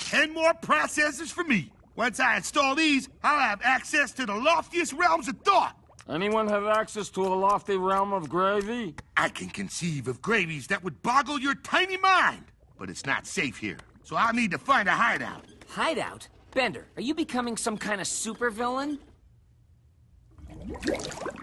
10 more processors for me. Once I install these, I'll have access to the loftiest realms of thought. Anyone have access to a lofty realm of gravy? I can conceive of gravies that would boggle your tiny mind. But it's not safe here, so I'll need to find a hideout. Hideout? Bender, are you becoming some kind of supervillain?